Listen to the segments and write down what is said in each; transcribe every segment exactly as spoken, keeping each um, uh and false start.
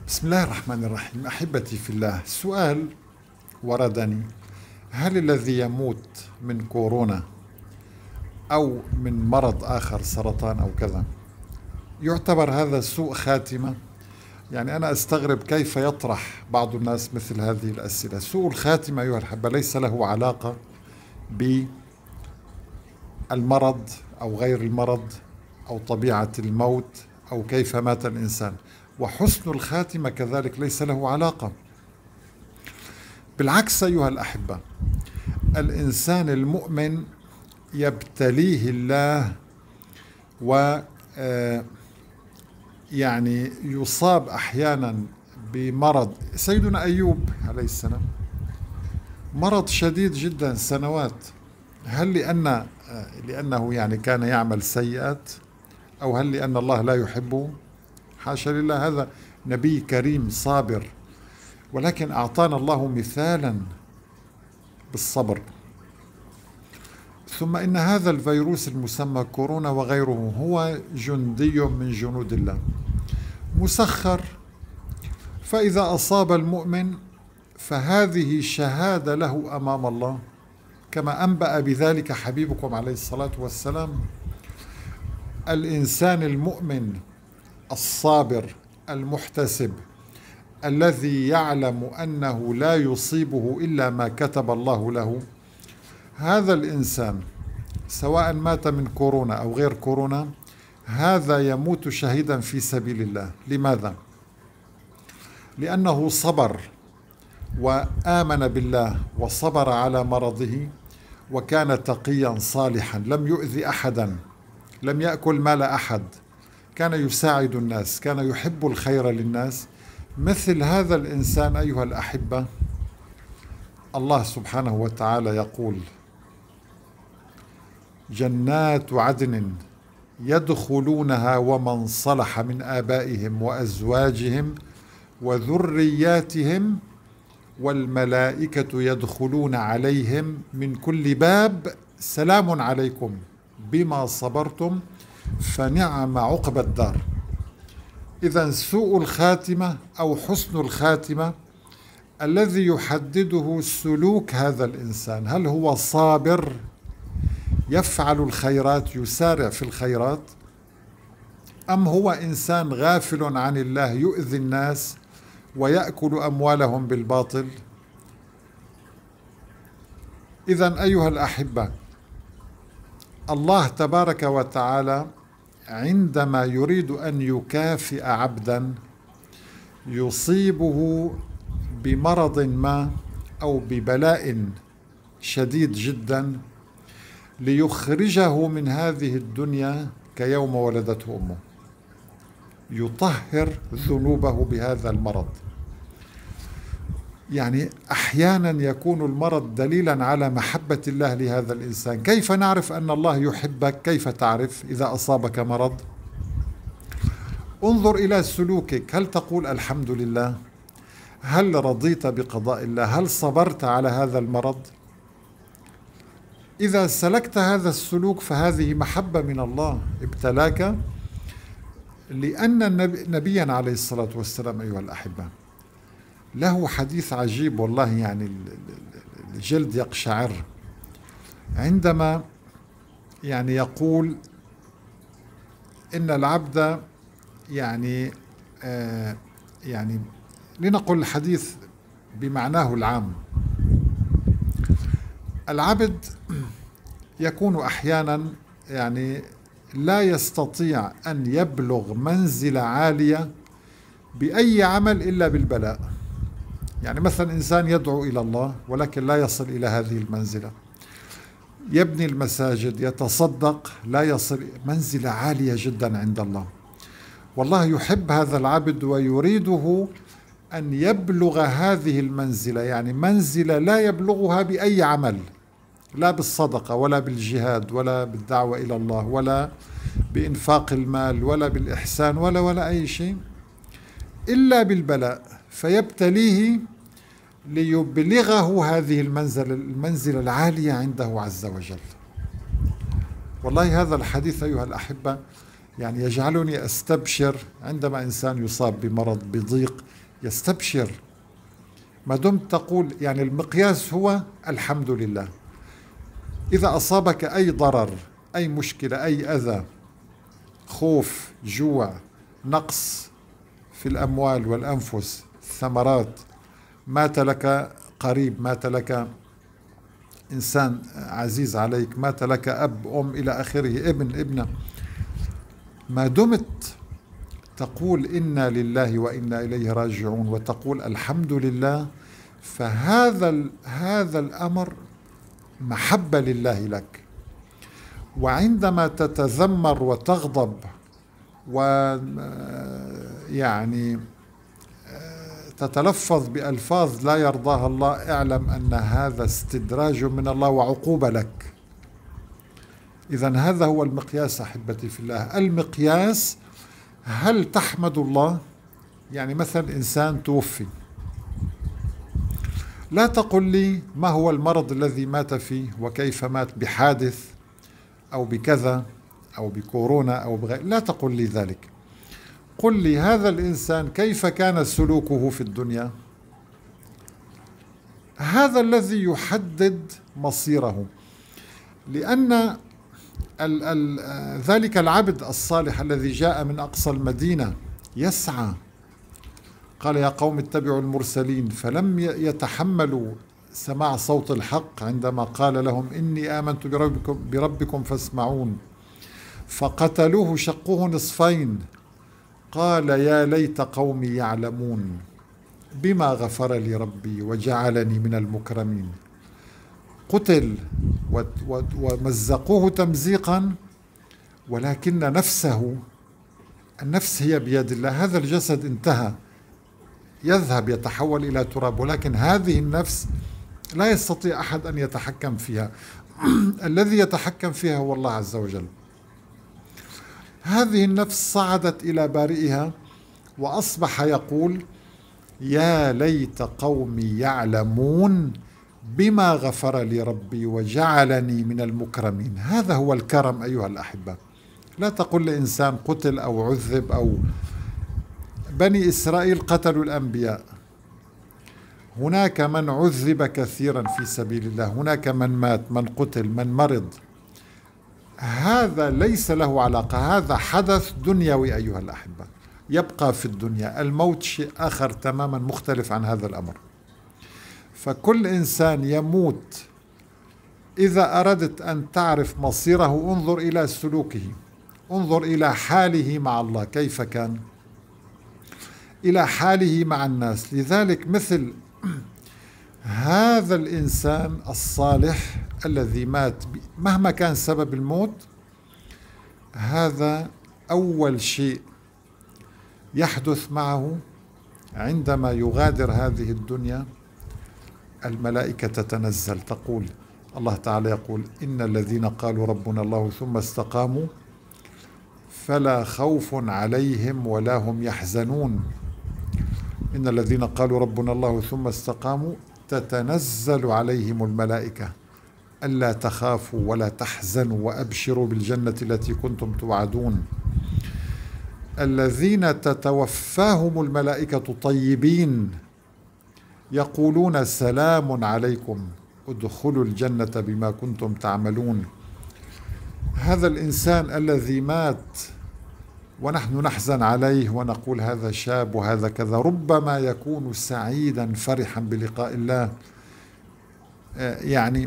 بسم الله الرحمن الرحيم. أحبتي في الله، سؤال وردني: هل الذي يموت من كورونا أو من مرض آخر، سرطان أو كذا، يعتبر هذا سوء خاتمة؟ يعني أنا أستغرب كيف يطرح بعض الناس مثل هذه الأسئلة. سوء الخاتمة أيها الأحبة ليس له علاقة بالمرض أو غير المرض أو طبيعة الموت أو كيف مات الإنسان، وحسن الخاتمة كذلك ليس له علاقة. بالعكس أيها الأحبة، الإنسان المؤمن يبتليه الله و يعني يصاب أحيانا بمرض. سيدنا أيوب عليه السلام مرض شديد جدا سنوات. هل لأن لأنه يعني كان يعمل سيئات، أو هل لأن الله لا يحبه؟ حاشا لله، هذا نبي كريم صابر، ولكن أعطانا الله مثالا بالصبر. ثم إن هذا الفيروس المسمى كورونا وغيره هو جندي من جنود الله مسخر، فإذا أصاب المؤمن فهذه شهادة له أمام الله، كما أنبأ بذلك حبيبكم عليه الصلاة والسلام. الإنسان المؤمن الصابر المحتسب الذي يعلم أنه لا يصيبه إلا ما كتب الله له، هذا الإنسان سواء مات من كورونا أو غير كورونا، هذا يموت شهيدا في سبيل الله. لماذا؟ لأنه صبر وآمن بالله وصبر على مرضه، وكان تقيا صالحا، لم يؤذي أحدا، لم يأكل مال أحد، كان يساعد الناس، كان يحب الخير للناس. مثل هذا الإنسان أيها الأحبة الله سبحانه وتعالى يقول: جنات عدن يدخلونها ومن صلح من آبائهم وأزواجهم وذرياتهم والملائكة يدخلون عليهم من كل باب سلام عليكم بما صبرتم فنعم عقبى الدار. إذن سوء الخاتمة أو حسن الخاتمة الذي يحدده سلوك هذا الإنسان، هل هو صابر يفعل الخيرات يسارع في الخيرات، أم هو إنسان غافل عن الله يؤذي الناس ويأكل أموالهم بالباطل؟ إذن أيها الأحبة، الله تبارك وتعالى عندما يريد أن يكافئ عبدا يصيبه بمرض ما أو ببلاء شديد جدا ليخرجه من هذه الدنيا كيوم ولدته أمه، يطهر ذنوبه بهذا المرض. يعني أحيانا يكون المرض دليلا على محبة الله لهذا الإنسان. كيف نعرف أن الله يحبك؟ كيف تعرف إذا أصابك مرض؟ انظر إلى سلوكك، هل تقول الحمد لله؟ هل رضيت بقضاء الله؟ هل صبرت على هذا المرض؟ إذا سلكت هذا السلوك فهذه محبة من الله ابتلاك. لأن النبي نبينا عليه الصلاة والسلام أيها الأحبة له حديث عجيب والله، يعني الجلد يقشعر عندما يعني يقول إن العبد يعني آه يعني لنقل الحديث بمعناه العام، العبد يكون أحيانا يعني لا يستطيع أن يبلغ منزلة عالية بأي عمل إلا بالبلاء. يعني مثلا إنسان يدعو إلى الله ولكن لا يصل إلى هذه المنزلة، يبني المساجد، يتصدق، لا يصل منزلة عالية جدا عند الله. والله يحب هذا العبد ويريده أن يبلغ هذه المنزلة، يعني منزلة لا يبلغها بأي عمل، لا بالصدقة ولا بالجهاد ولا بالدعوة إلى الله ولا بإنفاق المال ولا بالإحسان ولا ولا أي شيء إلا بالبلاء، فيبتليه ليبلغه هذه المنزلة المنزلة العالية عنده عز وجل. والله هذا الحديث أيها الأحبة يعني يجعلني أستبشر عندما إنسان يصاب بمرض بضيق يستبشر، ما دمت تقول يعني المقياس هو الحمد لله. إذا أصابك أي ضرر، أي مشكلة، أي أذى، خوف، جوع، نقص في الأموال والأنفس، الثمرات، مات لك قريب، مات لك إنسان عزيز عليك، مات لك أب، أم، إلى آخره، ابن، ابنة، ما دمت تقول إنا لله وإنا إليه راجعون وتقول الحمد لله، فهذا هذا الأمر محبة لله لك. وعندما تتذمر وتغضب ويعني تتلفظ بألفاظ لا يرضاها الله، اعلم أن هذا استدراج من الله وعقوبة لك. إذن هذا هو المقياس أحبتي في الله. المقياس هل تحمد الله؟ يعني مثلا إنسان توفي، لا تقل لي ما هو المرض الذي مات فيه وكيف مات، بحادث أو بكذا أو بكورونا أو بغير، لا تقل لي ذلك. قل لي هذا الإنسان كيف كان سلوكه في الدنيا، هذا الذي يحدد مصيره. لأن ال ال ذلك العبد الصالح الذي جاء من أقصى المدينة يسعى، قال يا قوم اتبعوا المرسلين، فلم يتحملوا سماع صوت الحق عندما قال لهم إني آمنت بربكم, بربكم فاسمعون، فقتلوه، شقوه نصفين، قال يا ليت قومي يعلمون بما غفر لي ربي وجعلني من المكرمين. قتل ومزقوه تمزيقا، ولكن نفسه، النفس هي بيد الله. هذا الجسد انتهى، يذهب يتحول إلى تراب، ولكن هذه النفس لا يستطيع أحد أن يتحكم فيها. الذي يتحكم فيها هو الله عز وجل. هذه النفس صعدت إلى بارئها وأصبح يقول يا ليت قومي يعلمون بما غفر لي ربي وجعلني من المكرمين. هذا هو الكرم أيها الأحبة. لا تقل لإنسان قتل أو عذب، أو بني إسرائيل قتلوا الأنبياء، هناك من عذب كثيرا في سبيل الله، هناك من مات، من قتل، من مرض، هذا ليس له علاقة، هذا حدث دنيوي أيها الأحبة، يبقى في الدنيا. الموت شيء آخر تماما مختلف عن هذا الأمر. فكل إنسان يموت. إذا أردت أن تعرف مصيره انظر إلى سلوكه، انظر إلى حاله مع الله كيف كان، إلى حاله مع الناس. لذلك مثل هذا الإنسان الصالح الذي مات مهما كان سبب الموت، هذا أول شيء يحدث معه عندما يغادر هذه الدنيا، الملائكة تتنزل تقول، الله تعالى يقول إن الذين قالوا ربنا الله ثم استقاموا فلا خوف عليهم ولا هم يحزنون. إن الذين قالوا ربنا الله ثم استقاموا تتنزل عليهم الملائكة ألا تخافوا ولا تحزنوا وأبشروا بالجنة التي كنتم توعدون. الذين تتوفاهم الملائكة طيبين يقولون سلام عليكم ادخلوا الجنة بما كنتم تعملون. هذا الإنسان الذي مات ونحن نحزن عليه ونقول هذا شاب وهذا كذا، ربما يكون سعيدا فرحا بلقاء الله، يعني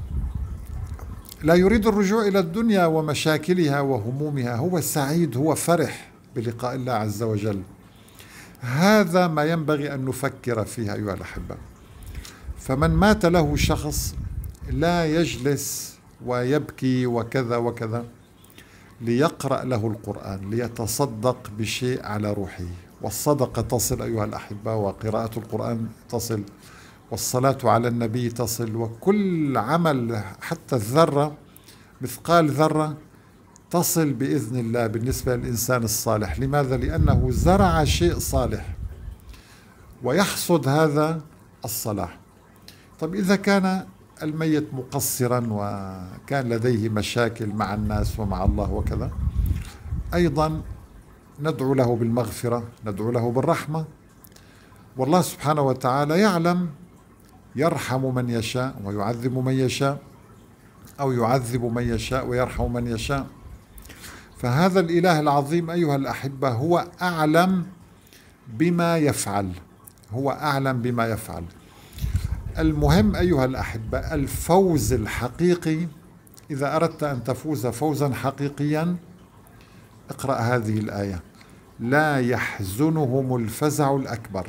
لا يريد الرجوع إلى الدنيا ومشاكلها وهمومها، هو سعيد، هو فرح بلقاء الله عز وجل. هذا ما ينبغي أن نفكر فيه أيها الأحبة. فمن مات له شخص لا يجلس ويبكي وكذا وكذا، ليقرأ له القرآن، ليتصدق بشيء على روحه. والصدقة تصل أيها الأحبة، وقراءة القرآن تصل، والصلاة على النبي تصل، وكل عمل حتى الذرة مثقال ذرة تصل بإذن الله بالنسبة للإنسان الصالح. لماذا؟ لأنه زرع شيء صالح ويحصد هذا الصلاح. طب إذا كان الميت مقصرا وكان لديه مشاكل مع الناس ومع الله وكذا، أيضا ندعو له بالمغفرة، ندعو له بالرحمة، والله سبحانه وتعالى يعلم يرحم من يشاء ويعذب من يشاء، أو يعذب من يشاء ويرحم من يشاء. فهذا الإله العظيم أيها الأحبة هو أعلم بما يفعل، هو أعلم بما يفعل. المهم أيها الأحبة الفوز الحقيقي، إذا أردت أن تفوز فوزا حقيقيا اقرأ هذه الآية: لا يحزنهم الفزع الأكبر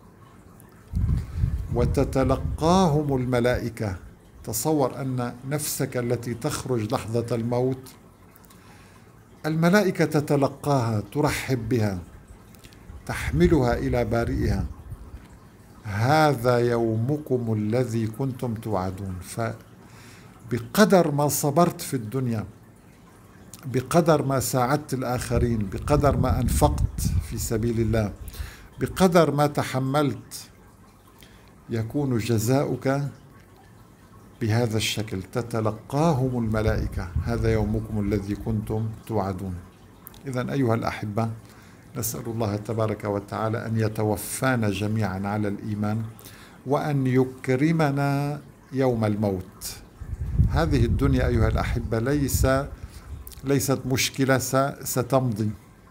وتتلقاهم الملائكة. تصور أن نفسك التي تخرج لحظة الموت الملائكة تتلقاها، ترحب بها، تحملها إلى بارئها. هذا يومكم الذي كنتم توعدون. فبقدر ما صبرت في الدنيا، بقدر ما ساعدت الآخرين، بقدر ما أنفقت في سبيل الله، بقدر ما تحملت، يكون جزاؤك بهذا الشكل: تتلقاهم الملائكة، هذا يومكم الذي كنتم توعدون. إذن أيها الأحبة نسأل الله تبارك وتعالى أن يتوفانا جميعا على الإيمان، وأن يكرمنا يوم الموت. هذه الدنيا أيها الأحبة ليس ليست مشكلة ستمضي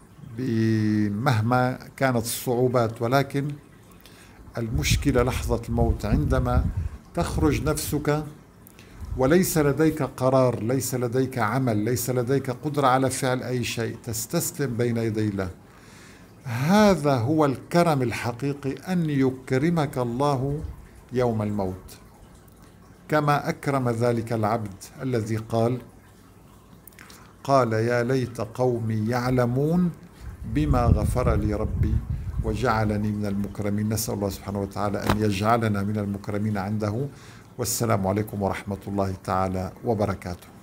مهما كانت الصعوبات، ولكن المشكلة لحظة الموت، عندما تخرج نفسك وليس لديك قرار، ليس لديك عمل، ليس لديك قدرة على فعل أي شيء، تستسلم بين يدي الله. هذا هو الكرم الحقيقي، أن يكرمك الله يوم الموت، كما أكرم ذلك العبد الذي قال قال يا ليت قومي يعلمون بما غفر لي ربي وجعلني من المكرمين. نسأل الله سبحانه وتعالى أن يجعلنا من المكرمين عنده. والسلام عليكم ورحمة الله تعالى وبركاته.